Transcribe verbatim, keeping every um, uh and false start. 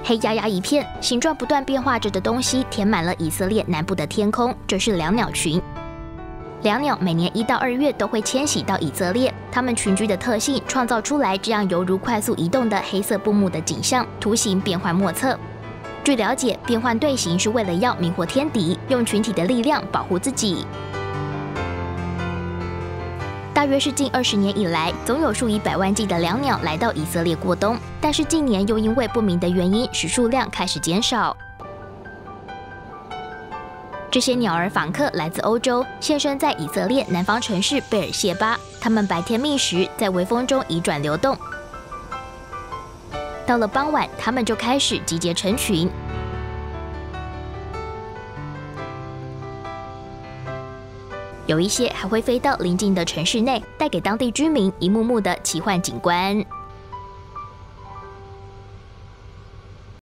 黑压压一片，形状不断变化着的东西填满了以色列南部的天空，这是椋鸟群。椋鸟每年一到二月都会迁徙到以色列，它们群居的特性创造出来这样犹如快速移动的黑色布幕的景象，图形变幻莫测。据了解，变换队形是为了要迷惑天敌，用群体的力量保护自己。大约是近二十年以来，总有数以百万计的椋鸟来到以色列过冬，但是近年又因为不明的原因，使数量开始减少。这些鸟儿访客来自欧洲，现身在以色列南方城市贝尔谢巴。它们白天觅食，在微风中移转流动。到了傍晚，它们就开始集结成群。有一些还会飞到邻近的城市内，带给当地居民一幕幕的奇幻景观。